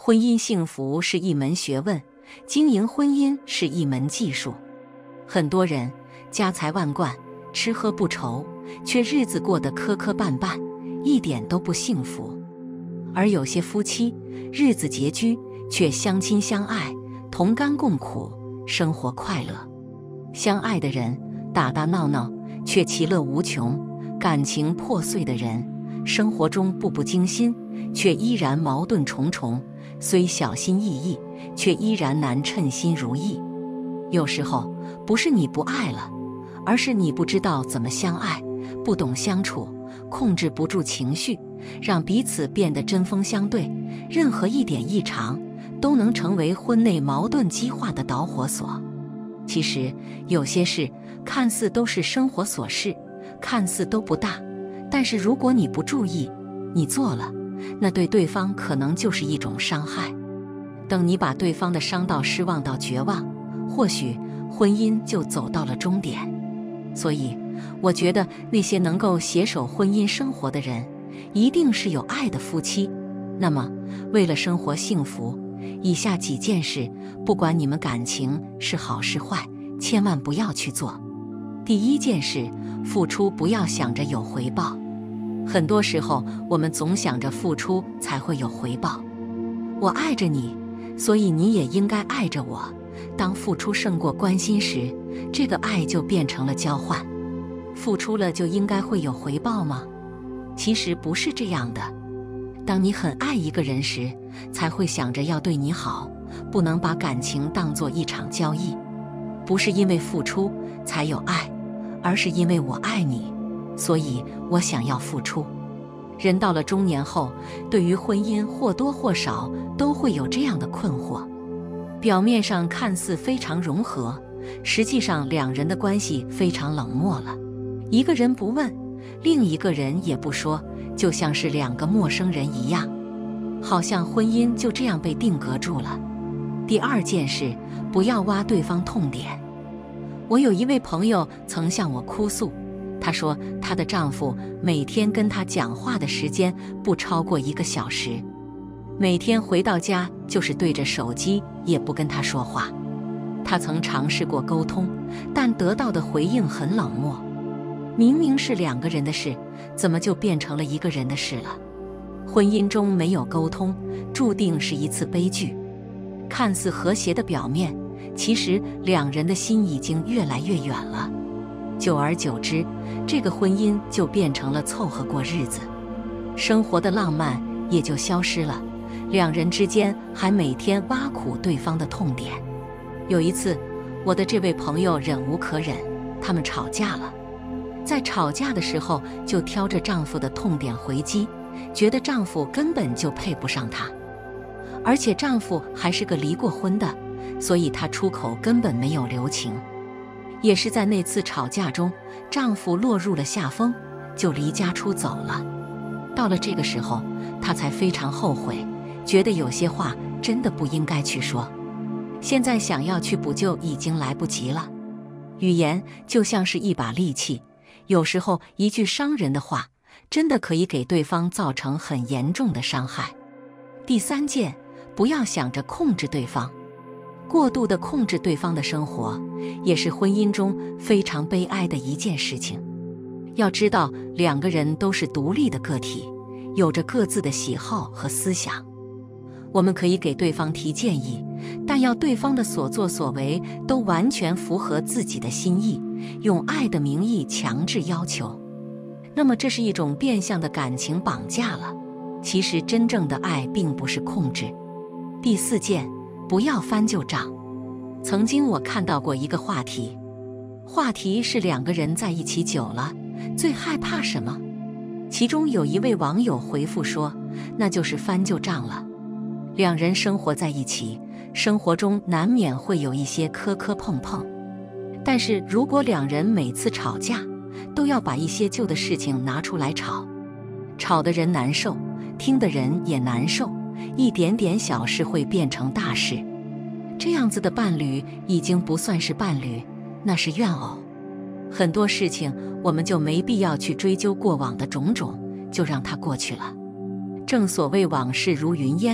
婚姻幸福是一门学问，经营婚姻是一门技术。很多人家财万贯，吃喝不愁，却日子过得磕磕绊绊，一点都不幸福。而有些夫妻日子拮据，却相亲相爱，同甘共苦，生活快乐。相爱的人打打闹闹，却其乐无穷；感情破碎的人，生活中步步惊心，却依然矛盾重重，虽小心翼翼，却依然难称心如意。有时候不是你不爱了，而是你不知道怎么相爱，不懂相处，控制不住情绪，让彼此变得针锋相对。任何一点异常都能成为婚内矛盾激化的导火索。其实有些事看似都是生活琐事，看似都不大，但是如果你不注意，你做了，那对对方可能就是一种伤害。等你把对方的伤到失望到绝望，或许婚姻就走到了终点。所以我觉得那些能够携手婚姻生活的人，一定是有爱的夫妻。那么为了生活幸福，以下几件事，不管你们感情是好是坏，千万不要去做。第一件事，付出不要想着有回报。很多时候我们总想着付出才会有回报。我爱着你，所以你也应该爱着我。当付出胜过关心时，这个爱就变成了交换。付出了就应该会有回报吗？其实不是这样的。当你很爱一个人时，才会想着要对你好，不能把感情当作一场交易。不是因为付出才有爱，而是因为我爱你，所以我想要付出。人到了中年后，对于婚姻或多或少都会有这样的困惑。表面上看似非常融合，实际上两人的关系非常冷漠了。一个人不问，另一个人也不说，就像是两个陌生人一样，好像婚姻就这样被定格住了。第二件事，不要挖对方痛点。我有一位朋友曾向我哭诉，她说她的丈夫每天跟她讲话的时间不超过1个小时，每天回到家就是对着手机，也不跟她说话。她曾尝试过沟通，但得到的回应很冷漠。明明是2个人的事，怎么就变成了1个人的事了？婚姻中没有沟通，注定是一次悲剧。看似和谐的表面，其实2人的心已经越来越远了。久而久之，这个婚姻就变成了凑合过日子，生活的浪漫也就消失了。2人之间还每天挖苦对方的痛点。有一次，我的这位朋友忍无可忍，他们吵架了。在吵架的时候就挑着丈夫的痛点回击，觉得丈夫根本就配不上她，而且丈夫还是个离过婚的，所以她出口根本没有留情。也是在那次吵架中，丈夫落入了下风，就离家出走了。到了这个时候，她才非常后悔，觉得有些话真的不应该去说。现在想要去补救已经来不及了。语言就像是一把利器，有时候一句伤人的话，真的可以给对方造成很严重的伤害。第三件，不要想着控制对方。过度的控制对方的生活，也是婚姻中非常悲哀的一件事情。要知道，2个人都是独立的个体，有着各自的喜好和思想。我们可以给对方提建议，但要对方的所作所为都完全符合自己的心意，用爱的名义强制要求，那么这是一种变相的感情绑架了。其实真正的爱并不是控制。第4件，不要翻旧账。曾经我看到过一个话题是2个人在一起久了，最害怕什么？其中有一位网友回复说，那就是翻旧账了。2人生活在一起，生活中难免会有一些磕磕碰碰，但是如果2人每次吵架都要把一些旧的事情拿出来吵，吵的人难受，听的人也难受，一点点小事会变成大事。这样子的伴侣已经不算是伴侣，那是怨偶。很多事情我们就没必要去追究过往的种种，就让它过去了。正所谓往事如云烟，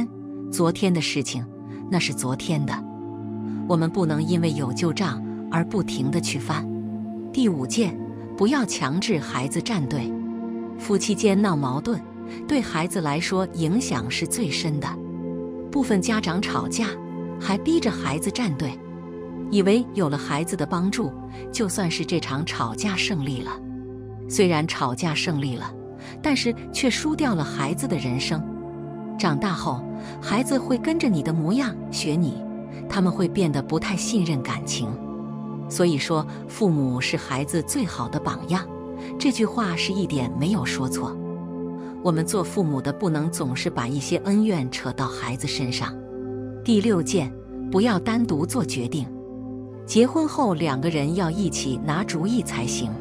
昨天的事情，那是昨天的，我们不能因为有旧账而不停地去翻。第5件，不要强制孩子站队。夫妻间闹矛盾，对孩子来说影响是最深的。部分家长吵架，还逼着孩子站队，以为有了孩子的帮助，就算是这场吵架胜利了。虽然吵架胜利了，但是却输掉了孩子的人生。长大后，孩子会跟着你的模样学你，他们会变得不太信任感情。所以说，父母是孩子最好的榜样，这句话是一点没有说错。我们做父母的不能总是把一些恩怨扯到孩子身上。第6件，不要单独做决定。结婚后2个人要一起拿主意才行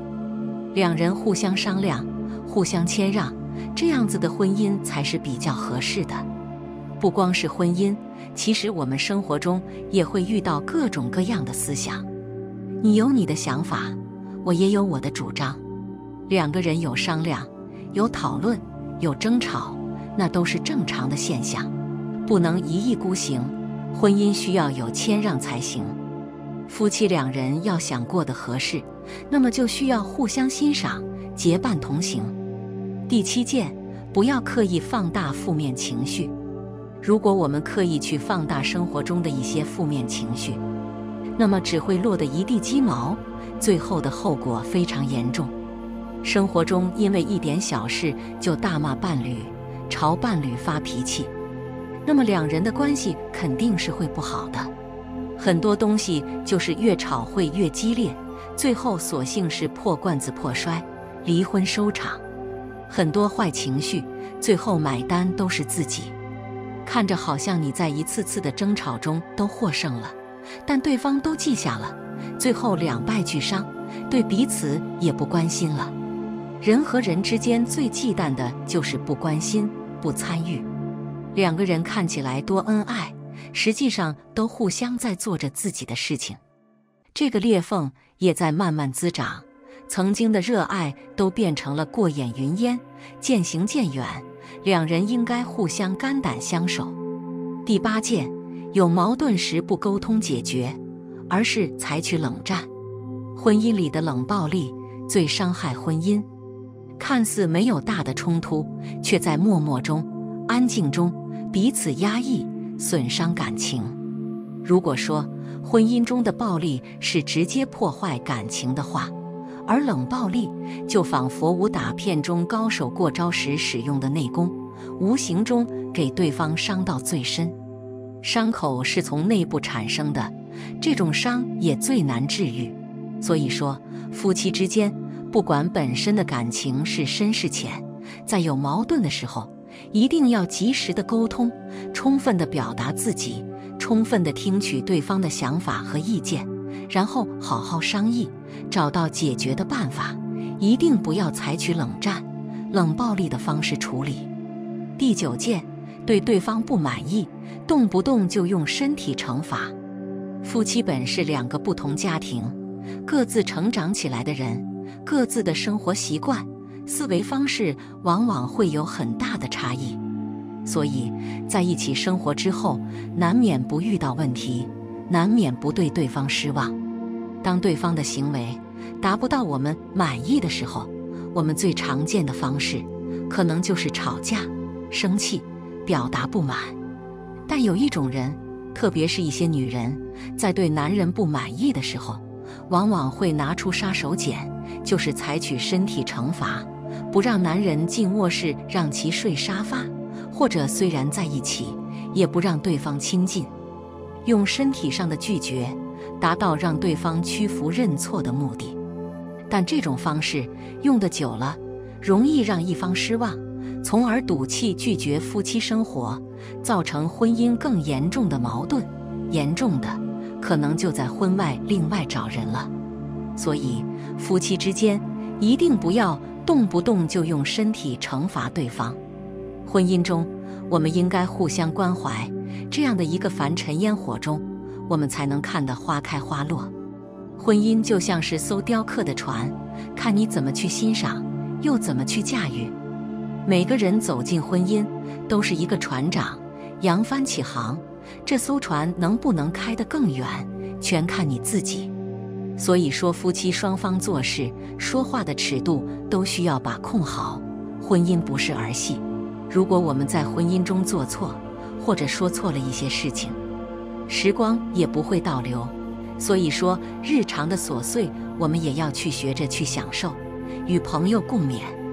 ，2人互相商量，互相谦让，这样子的婚姻才是比较合适的。不光是婚姻，其实我们生活中也会遇到各种各样的思想。你有你的想法，我也有我的主张。2个人有商量，有讨论，有争吵，那都是正常的现象，不能一意孤行。婚姻需要有谦让才行。夫妻2人要想过得合适，那么就需要互相欣赏，结伴同行。第7件，不要刻意放大负面情绪。如果我们刻意去放大生活中的一些负面情绪，那么只会落得一地鸡毛，最后的后果非常严重。生活中因为一点小事就大骂伴侣，朝伴侣发脾气，那么2人的关系肯定是会不好的。很多东西就是越吵会越激烈，最后索性是破罐子破摔，离婚收场。很多坏情绪，最后买单都是自己。看着好像你在一次次的争吵中都获胜了，但对方都记下了，最后2败俱伤，对彼此也不关心了。人和人之间最忌惮的就是不关心、不参与。2个人看起来多恩爱，实际上都互相在做着自己的事情。这个裂缝也在慢慢滋长，曾经的热爱都变成了过眼云烟，渐行渐远。2人应该互相肝胆相守。第8件，有矛盾时不沟通解决，而是采取冷战。婚姻里的冷暴力最伤害婚姻，看似没有大的冲突，却在默默中、安静中彼此压抑，损伤感情。如果说婚姻中的暴力是直接破坏感情的话，而冷暴力就仿佛武打片中高手过招时使用的内功，无形中给对方伤到最深。伤口是从内部产生的，这种伤也最难治愈。所以说，夫妻之间不管本身的感情是深是浅，在有矛盾的时候，一定要及时的沟通，充分的表达自己，充分的听取对方的想法和意见，然后好好商议，找到解决的办法，一定不要采取冷战、冷暴力的方式处理。第9件，对对方不满意，动不动就用身体惩罚。夫妻本是2个不同家庭，各自成长起来的人，各自的生活习惯、思维方式往往会有很大的差异，所以在一起生活之后，难免不遇到问题，难免不对对方失望。当对方的行为达不到我们满意的时候，我们最常见的方式可能就是吵架、生气，表达不满。但有一种人，特别是一些女人，在对男人不满意的时候，往往会拿出杀手锏，就是采取身体惩罚，不让男人进卧室，让其睡沙发，或者虽然在一起，也不让对方亲近，用身体上的拒绝达到让对方屈服认错的目的。但这种方式用得久了，容易让一方失望，从而赌气拒绝夫妻生活，造成婚姻更严重的矛盾，严重的可能就在婚外另外找人了。所以夫妻之间一定不要动不动就用身体惩罚对方。婚姻中我们应该互相关怀，这样的一个凡尘烟火中，我们才能看得花开花落。婚姻就像是艘雕刻的船，看你怎么去欣赏，又怎么去驾驭。每个人走进婚姻都是一个船长， 扬帆起航，这艘船能不能开得更远，全看你自己。所以说，夫妻双方做事说话的尺度都需要把控好。婚姻不是儿戏，如果我们在婚姻中做错，或者说错了一些事情，时光也不会倒流。所以说，日常的琐碎我们也要去学着去享受，与朋友共勉。